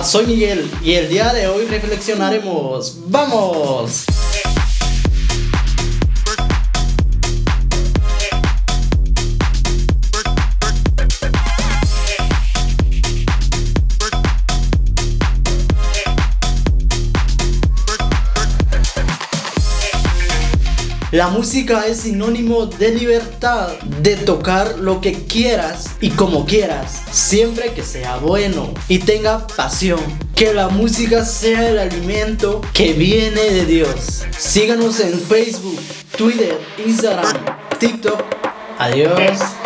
Soy Miguel y el día de hoy reflexionaremos. ¡Vamos! La música es sinónimo de libertad, de tocar lo que quieras y como quieras, siempre que sea bueno y tenga pasión. Que la música sea el alimento que viene de Dios. Síganos en Facebook, Twitter, Instagram, TikTok. Adiós.